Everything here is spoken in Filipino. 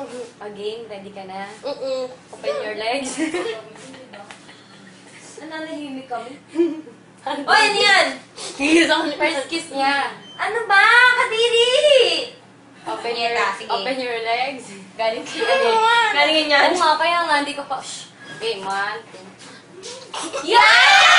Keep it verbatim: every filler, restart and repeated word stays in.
mag-game? Ready ka na? Mm-mm. Open your legs. Nananahimik kami. O, yan yan! First kiss niya. Ano ba? Kadiri! Open Sige, your, ta, sige. open your legs. Galing kay ano. Galing yan. Oo nga, kaya nga, hindi ko pa. Shh. Game, one, two. Yeah!